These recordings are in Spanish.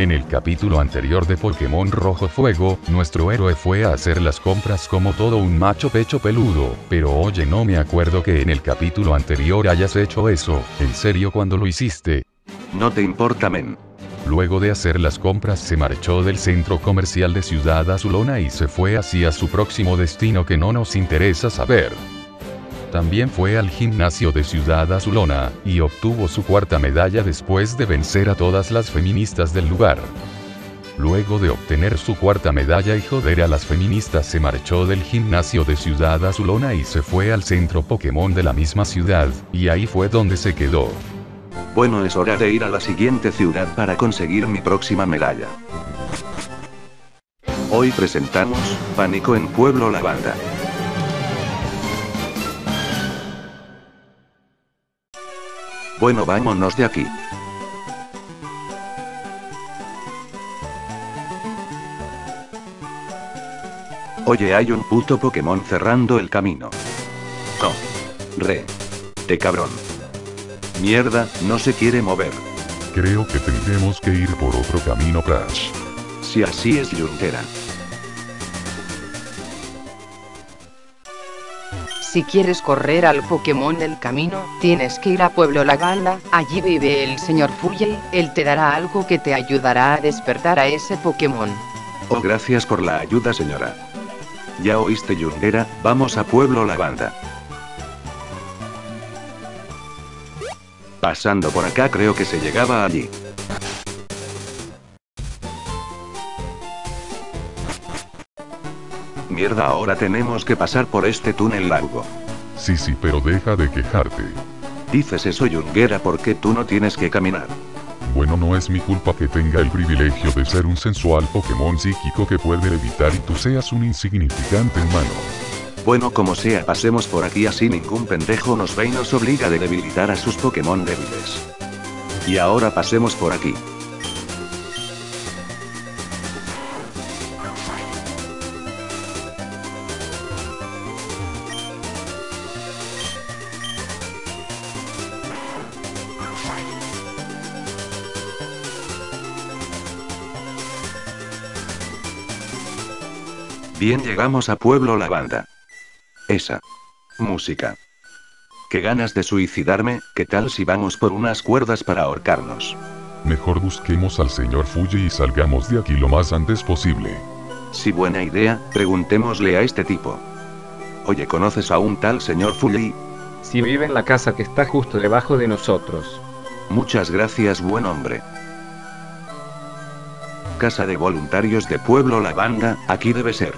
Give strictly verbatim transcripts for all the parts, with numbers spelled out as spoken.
En el capítulo anterior de Pokémon Rojo Fuego, nuestro héroe fue a hacer las compras como todo un macho pecho peludo, pero oye, no me acuerdo que en el capítulo anterior hayas hecho eso. ¿En serio cuando lo hiciste? No te importa, men. Luego de hacer las compras se marchó del centro comercial de Ciudad Azulona y se fue hacia su próximo destino que no nos interesa saber. También fue al gimnasio de Ciudad Azulona, y obtuvo su cuarta medalla después de vencer a todas las feministas del lugar. Luego de obtener su cuarta medalla y joder a las feministas se marchó del gimnasio de Ciudad Azulona y se fue al centro Pokémon de la misma ciudad, y ahí fue donde se quedó. Bueno, es hora de ir a la siguiente ciudad para conseguir mi próxima medalla. Hoy presentamos, Pánico en Pueblo Lavanda. Bueno, vámonos de aquí. Oye, hay un puto Pokémon cerrando el camino. No. Re. De cabrón. Mierda, no se quiere mover. Creo que tendremos que ir por otro camino, Crash. Si así es, Yuntera. Si quieres correr al Pokémon del camino, tienes que ir a Pueblo Lavanda, allí vive el señor Fuji, él te dará algo que te ayudará a despertar a ese Pokémon. Oh, gracias por la ayuda, señora. Ya oíste, Yuntera, vamos a Pueblo Lavanda. Pasando por acá creo que se llegaba allí. Mierda, ahora tenemos que pasar por este túnel largo. Sí, sí, pero deja de quejarte. Dices eso, Yunguera, porque tú no tienes que caminar. Bueno, no es mi culpa que tenga el privilegio de ser un sensual Pokémon psíquico que puede evitar y tú seas un insignificante humano. Bueno, como sea, pasemos por aquí así ningún pendejo nos ve y nos obliga a debilitar a sus Pokémon débiles. Y ahora pasemos por aquí. Bien, llegamos a Pueblo Lavanda. Esa música. Qué ganas de suicidarme, ¿qué tal si vamos por unas cuerdas para ahorcarnos? Mejor busquemos al señor Fuji y salgamos de aquí lo más antes posible. Sí, buena idea, preguntémosle a este tipo. Oye, ¿conoces a un tal señor Fuji? Sí, vive en la casa que está justo debajo de nosotros. Muchas gracias, buen hombre. Casa de voluntarios de Pueblo Lavanda, aquí debe ser.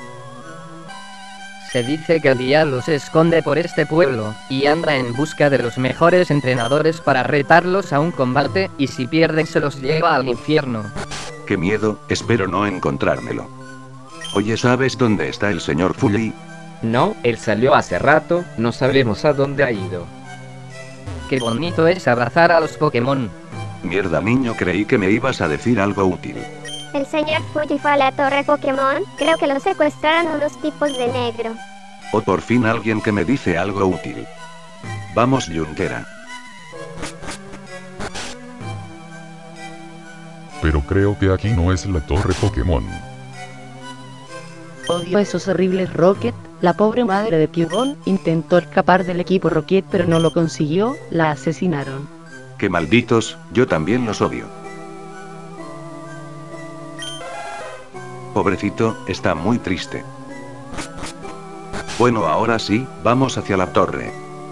Se dice que el diablo se esconde por este pueblo, y anda en busca de los mejores entrenadores para retarlos a un combate, y si pierden se los lleva al infierno. Qué miedo, espero no encontrármelo. Oye, ¿sabes dónde está el señor Fuji? No, él salió hace rato, no sabemos a dónde ha ido. Qué bonito es abrazar a los Pokémon. Mierda, niño, creí que me ibas a decir algo útil. El señor Fuji fue a la torre Pokémon, creo que lo secuestraron unos tipos de negro. O por fin alguien que me dice algo útil. Vamos, Yuntera. Pero creo que aquí no es la torre Pokémon. Odio a esos horribles Rocket. La pobre madre de Cubone intentó escapar del equipo Rocket pero no lo consiguió, la asesinaron. Qué malditos, yo también los odio. Pobrecito, está muy triste. Bueno, ahora sí, vamos hacia la torre.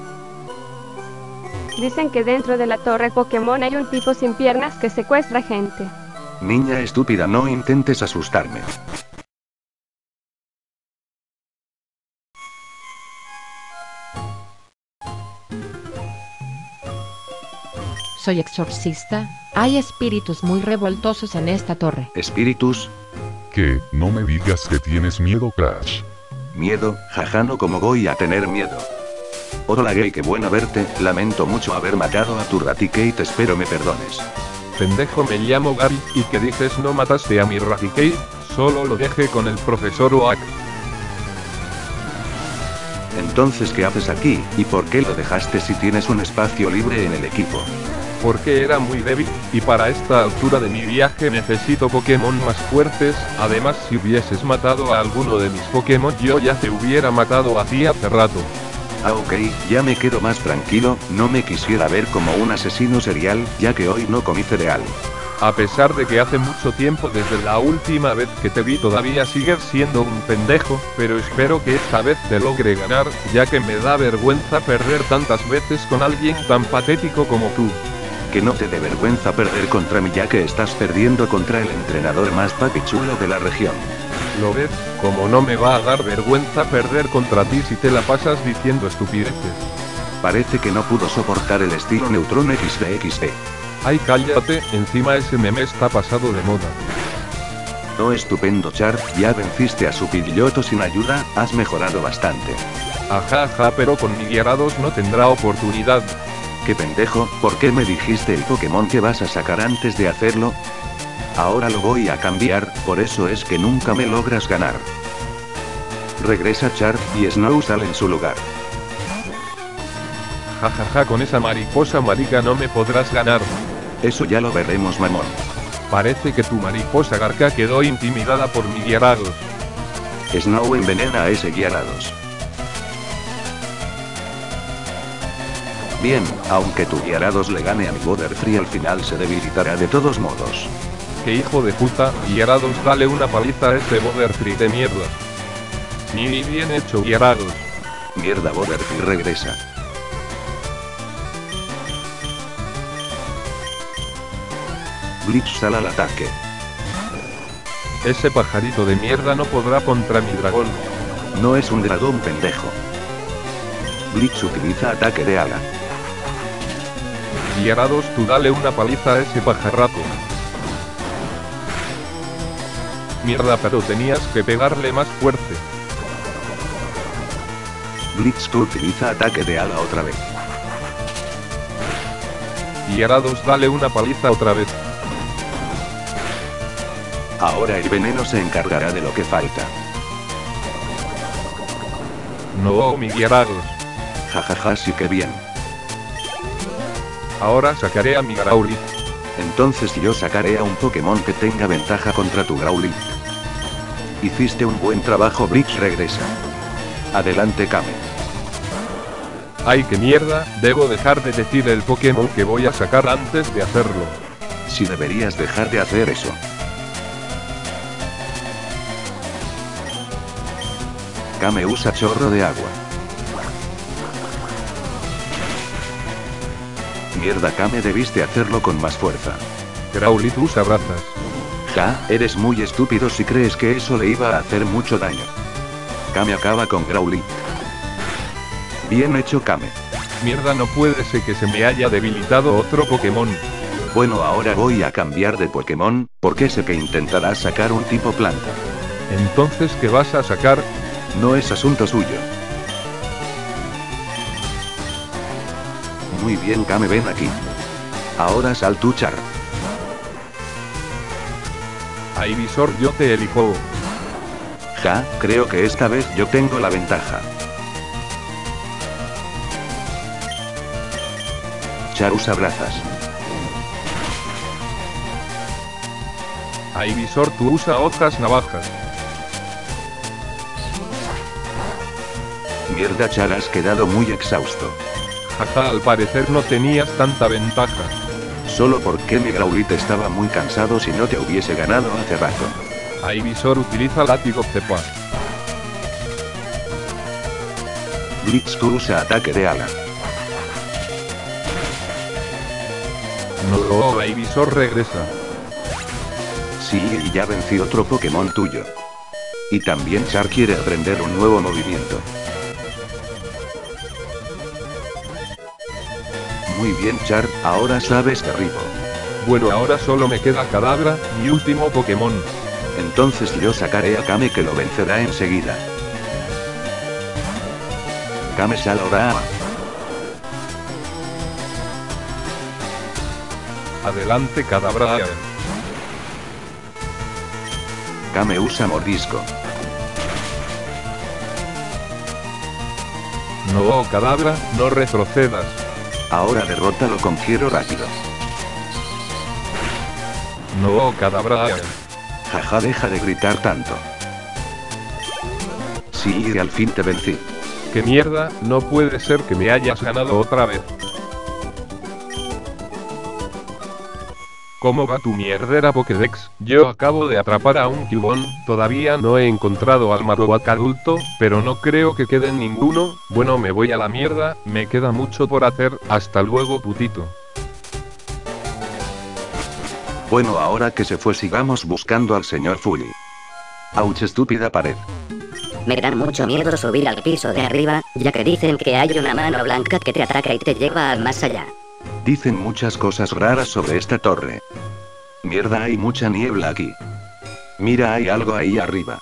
Dicen que dentro de la torre Pokémon hay un tipo sin piernas que secuestra gente. Niña estúpida, no intentes asustarme. Soy exorcista. Hay espíritus muy revoltosos en esta torre. ¿Espíritus? ¿Qué? No me digas que tienes miedo, Crash. Miedo, jaja, no, como voy a tener miedo. Hola gay, qué bueno verte, lamento mucho haber matado a tu Raticate, espero me perdones. Pendejo, me llamo Gary, y que dices no mataste a mi Raticate, solo lo dejé con el profesor Oak. Entonces, ¿qué haces aquí, y por qué lo dejaste si tienes un espacio libre en el equipo? porque era muy débil, y para esta altura de mi viaje necesito Pokémon más fuertes. Además, si hubieses matado a alguno de mis Pokémon, yo ya te hubiera matado a ti hace rato. Ah, ok, ya me quedo más tranquilo. No me quisiera ver como un asesino serial, ya que hoy no comí cereal. A pesar de que hace mucho tiempo desde la última vez que te vi, todavía sigues siendo un pendejo, pero espero que esta vez te logre ganar, ya que me da vergüenza perder tantas veces con alguien tan patético como tú. Que no te dé vergüenza perder contra mí, ya que estás perdiendo contra el entrenador más papichulo de la región. ¿Lo ves? Como no me va a dar vergüenza perder contra ti si te la pasas diciendo estupideces. Parece que no pudo soportar el estilo Neutron equis de equis de. Ay, cállate, encima ese meme está pasado de moda. Oh, estupendo, Char, ya venciste a su Pidgeotto sin ayuda, has mejorado bastante. Ajá, ajá, pero con mi Gyarados no tendrá oportunidad. Qué pendejo, ¿por qué me dijiste el Pokémon que vas a sacar antes de hacerlo? Ahora lo voy a cambiar, por eso es que nunca me logras ganar. Regresa Char, y Snow sale en su lugar. Jajaja, ja, ja, con esa mariposa marica no me podrás ganar. Eso ya lo veremos, mamón. Parece que tu mariposa garca quedó intimidada por mi Gyarados. Snow envenena a ese Gyarados. Bien, aunque tu Gyarados le gane a mi Butterfree, al final se debilitará de todos modos. ¡Qué hijo de puta! Gyarados, dale una paliza a ese Butterfree de mierda. Sí, bien hecho, Gyarados. Mierda, Butterfree regresa. Bleach sale al ataque. Ese pajarito de mierda no podrá contra mi dragón. No es un dragón, pendejo. Bleach utiliza ataque de ala. Gyarados, tú dale una paliza a ese pajarraco. Mierda, pero tenías que pegarle más fuerte. Bleach, tú utiliza ataque de ala otra vez. Gyarados, dale una paliza otra vez. Ahora el veneno se encargará de lo que falta. No, mi Gyarados. Jajaja, sí que bien. Ahora sacaré a mi Growlithe. Entonces yo sacaré a un Pokémon que tenga ventaja contra tu Growlithe. Hiciste un buen trabajo, Bleach regresa. Adelante, Kame. Ay, qué mierda, debo dejar de decir el Pokémon que voy a sacar antes de hacerlo. Si deberías dejar de hacer eso. Kame usa chorro de agua. Mierda, Kame, debiste hacerlo con más fuerza. Growlithe usa brazas. Ja, eres muy estúpido si crees que eso le iba a hacer mucho daño. Kame acaba con Growlithe. Bien hecho, Kame. Mierda, no puede ser que se me haya debilitado otro Pokémon. Bueno, ahora voy a cambiar de Pokémon, porque sé que intentarás sacar un tipo planta. Entonces, ¿qué vas a sacar? No es asunto suyo. Muy bien, Kame, ven aquí. Ahora sal tú, Char. Ivysaur, yo te elijo. Ja, creo que esta vez yo tengo la ventaja. Char usa brazas. Ivysaur, tú usa hojas navajas. Mierda, Char, has quedado muy exhausto. Jaja, al parecer no tenías tanta ventaja. Solo porque mi Growlithe estaba muy cansado, si no te hubiese ganado hace rato. Ivysaur utiliza látigo cepa. Bleach, tú usa ataque de ala. No, Ivysaur regresa. Sí, y ya vencí otro Pokémon tuyo. Y también Char quiere aprender un nuevo movimiento. Muy bien, Char, ahora sabes derribo. Bueno, ahora solo me queda Kadabra, mi último Pokémon. Entonces yo sacaré a Kame, que lo vencerá enseguida. Kame salorá. Adelante, Kadabra. Kame usa mordisco. No, Kadabra, no retrocedas. Ahora derrótalo con giro rápido. No, Cadabra. Jaja, deja de gritar tanto. Sí, y al fin te vencí. ¡Qué mierda! No puede ser que me hayas ganado otra vez. ¿Cómo va tu mierdera Pokédex? Yo acabo de atrapar a un Cubone, todavía no he encontrado al Marowak adulto, pero no creo que quede ninguno. Bueno, me voy a la mierda, me queda mucho por hacer, hasta luego putito. Bueno, ahora que se fue sigamos buscando al señor Fully. Ouch, estúpida pared. Me da mucho miedo subir al piso de arriba, ya que dicen que hay una mano blanca que te ataca y te lleva al más allá. Dicen muchas cosas raras sobre esta torre. Mierda, hay mucha niebla aquí. Mira, hay algo ahí arriba.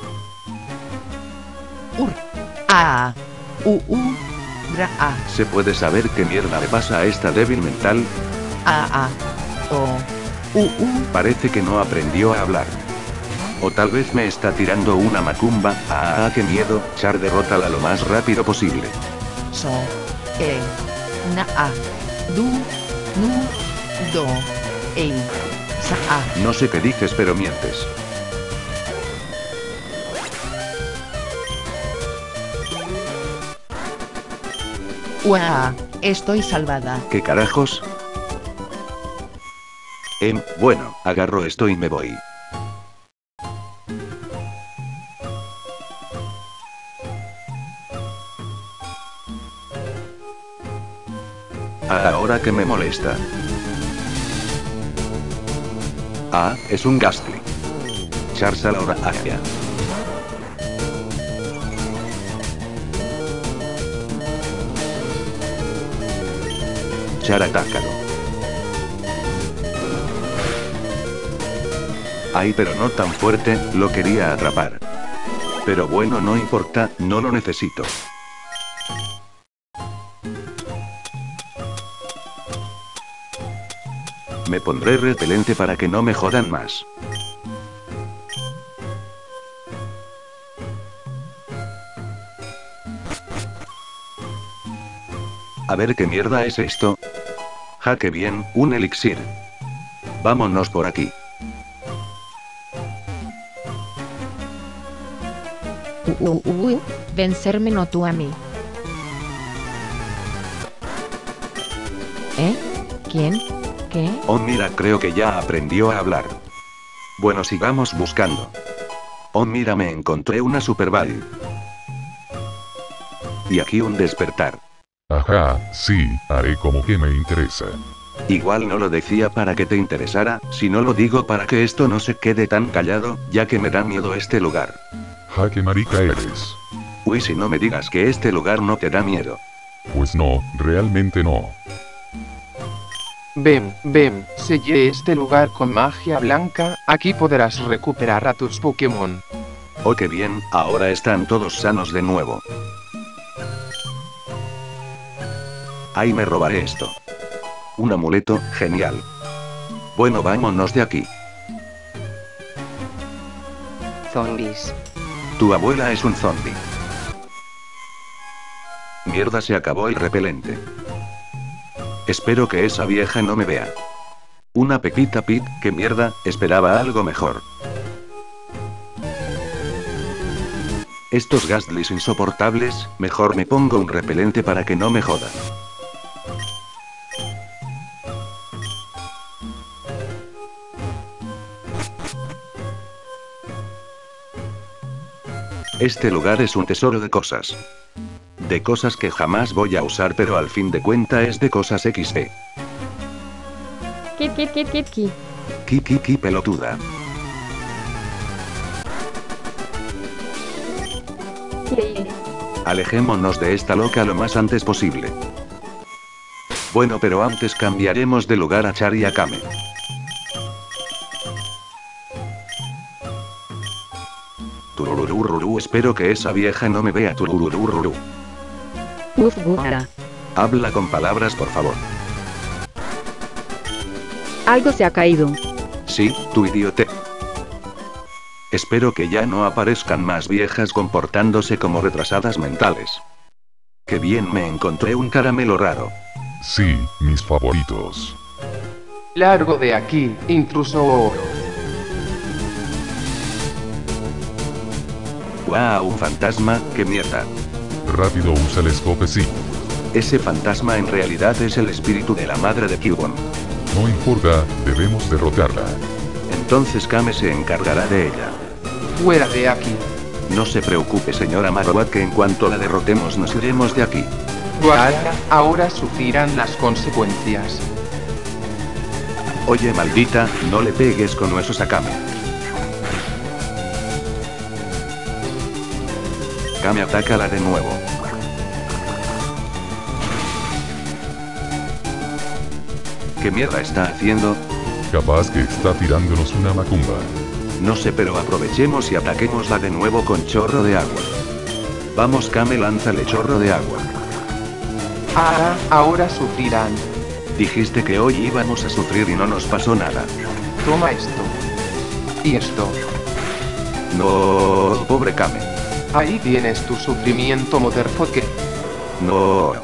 Ur. A. U. U. Bra. A. ¿Se puede saber qué mierda le pasa a esta débil mental? A. A. O. U. U. Parece que no aprendió a hablar. O tal vez me está tirando una macumba. Ah, ah, qué miedo. Char, derrótala lo más rápido posible. So. E. Na. A. Du. Nu. Do. E. Sa. A. No sé qué dices, pero mientes. Uah, estoy salvada. ¿Qué carajos? Em, bueno, agarro esto y me voy. Ahora que me molesta. Ah, es un Gastly. Charizard hacia. Char, atácalo. Ay, pero no tan fuerte, lo quería atrapar. Pero bueno, no importa, no lo necesito. Me pondré repelente para que no me jodan más. A ver qué mierda es esto. Ja, qué bien, un elixir. Vámonos por aquí. Uh, uh, uh, vencerme no tú a mí. ¿Eh? ¿Quién? ¿Qué? Oh, mira, creo que ya aprendió a hablar. Bueno, sigamos buscando. Oh, mira, me encontré una Super Ball. Y aquí un despertar. Ajá, sí, haré como que me interesa. Igual no lo decía para que te interesara, sino lo digo para que esto no se quede tan callado, ya que me da miedo este lugar. Ja, qué marica eres. Uy, si no me digas que este lugar no te da miedo. Pues no, realmente no. Ven, ven, sellé este lugar con magia blanca, aquí podrás recuperar a tus Pokémon. Oh, qué bien, ahora están todos sanos de nuevo. Ahí me robaré esto. Un amuleto, genial. Bueno, vámonos de aquí. Zombies. Tu abuela es un zombie. Mierda, se acabó el repelente. Espero que esa vieja no me vea. Una Pepita Pig, qué mierda, esperaba algo mejor. Estos Gastlys insoportables, mejor me pongo un repelente para que no me jodan. Este lugar es un tesoro de cosas. De cosas que jamás voy a usar, pero al fin de cuenta es de cosas equis de. Kit, kit, kit, kit, kit. Ki, ki, ki, pelotuda. Ki. Alejémonos de esta loca lo más antes posible. Bueno, pero antes cambiaremos de lugar a Char y a Kame. Turururururu, espero que esa vieja no me vea. Turururururu. Uf, guara. Habla con palabras, por favor. Algo se ha caído. Sí, tu idiote. Espero que ya no aparezcan más viejas comportándose como retrasadas mentales. Qué bien, me encontré un caramelo raro. Sí, mis favoritos. Largo de aquí, intruso. ¡Guau! Un fantasma, ¡qué mierda! Rápido usa el escope sí. Ese fantasma en realidad es el espíritu de la madre de Cubone. No importa, debemos derrotarla. Entonces Kame se encargará de ella. Fuera de aquí. No se preocupe señora Marowak que en cuanto la derrotemos nos iremos de aquí. Guarda, ahora sufrirán las consecuencias. Oye maldita, no le pegues con huesos a Kame. Kame atácala de nuevo. ¿Qué mierda está haciendo? Capaz que está tirándonos una macumba. No sé, pero aprovechemos y ataquémosla de nuevo con chorro de agua. Vamos Kame, lánzale chorro de agua. Ah, ahora sufrirán. Dijiste que hoy íbamos a sufrir y no nos pasó nada. Toma esto. Y esto. No, pobre Kame. Ahí tienes tu sufrimiento, motherfucker. No.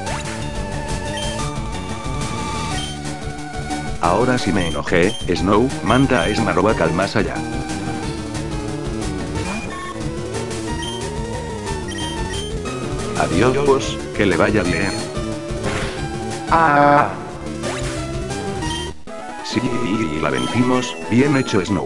Ahora sí me enojé, Snow, manda a Marowak al más allá. Adiós, que le vaya bien. Ah. Sí, la vencimos, bien hecho Snow.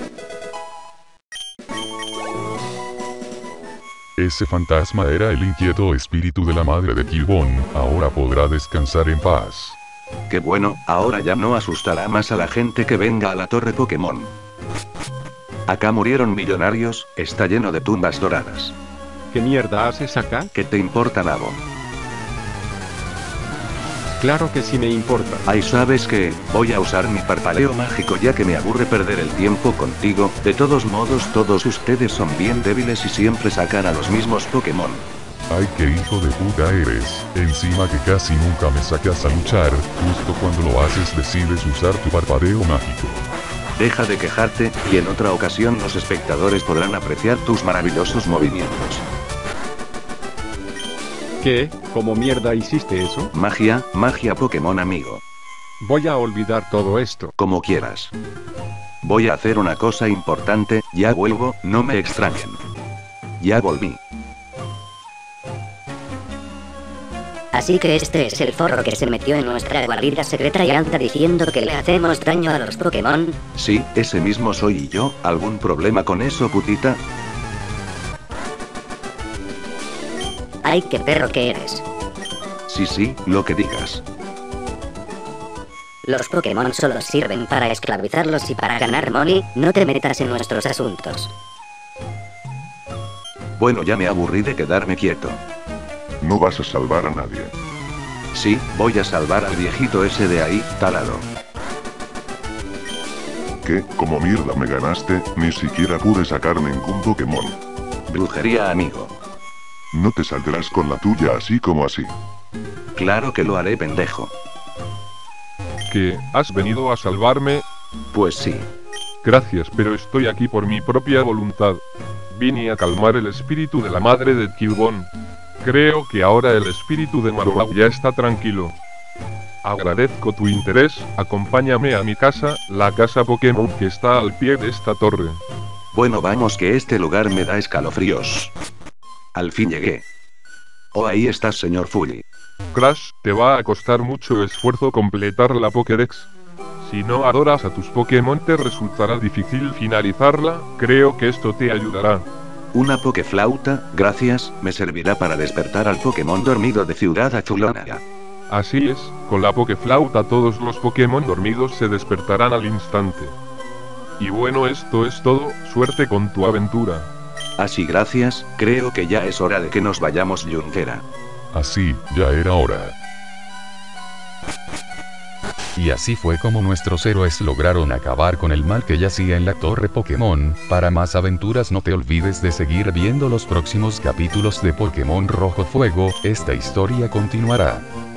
Ese fantasma era el inquieto espíritu de la madre de Cubone, ahora podrá descansar en paz. Qué bueno, ahora ya no asustará más a la gente que venga a la torre Pokémon. Acá murieron millonarios, está lleno de tumbas doradas. ¿Qué mierda haces acá? ¿Qué te importa, nabo? Claro que sí me importa. Ay, ¿sabes qué? Voy a usar mi parpadeo mágico ya que me aburre perder el tiempo contigo. De todos modos, todos ustedes son bien débiles y siempre sacan a los mismos Pokémon. Ay, qué hijo de puta eres. Encima que casi nunca me sacas a luchar, justo cuando lo haces decides usar tu parpadeo mágico. Deja de quejarte, y en otra ocasión los espectadores podrán apreciar tus maravillosos movimientos. ¿Qué? ¿Cómo mierda hiciste eso? Magia, magia Pokémon amigo. Voy a olvidar todo esto. Como quieras. Voy a hacer una cosa importante, ya vuelvo, no me extrañen. Ya volví. Así que este es el forro que se metió en nuestra guarida secreta y anda diciendo que le hacemos daño a los Pokémon. Sí, ese mismo soy yo. ¿Algún problema con eso, putita? Ay, qué perro que eres. Sí, sí, lo que digas. Los Pokémon solo sirven para esclavizarlos y para ganar money, no te metas en nuestros asuntos. Bueno, ya me aburrí de quedarme quieto. No vas a salvar a nadie. Sí, voy a salvar al viejito ese de ahí, talado. ¿Qué? Como mierda me ganaste, ni siquiera pude sacar ningún Pokémon. Brujería, amigo. No te saldrás con la tuya así como así. Claro que lo haré, pendejo. ¿Qué? ¿Has venido a salvarme? Pues sí. Gracias, pero estoy aquí por mi propia voluntad. Vine a calmar el espíritu de la madre de Cubone. Creo que ahora el espíritu de Marowak ya está tranquilo. Agradezco tu interés, acompáñame a mi casa, la casa Pokémon que está al pie de esta torre. Bueno, vamos que este lugar me da escalofríos. Al fin llegué. Oh, ahí estás, señor Fully. Crash, te va a costar mucho esfuerzo completar la Pokédex. Si no adoras a tus Pokémon te resultará difícil finalizarla, creo que esto te ayudará. Una Pokéflauta, gracias, me servirá para despertar al Pokémon dormido de Ciudad Azulona. Así es, con la Pokéflauta todos los Pokémon dormidos se despertarán al instante. Y bueno, esto es todo, suerte con tu aventura. Así gracias, creo que ya es hora de que nos vayamos, Junkera. Así, ya era hora. Y así fue como nuestros héroes lograron acabar con el mal que yacía en la torre Pokémon. Para más aventuras no te olvides de seguir viendo los próximos capítulos de Pokémon Rojo Fuego, esta historia continuará.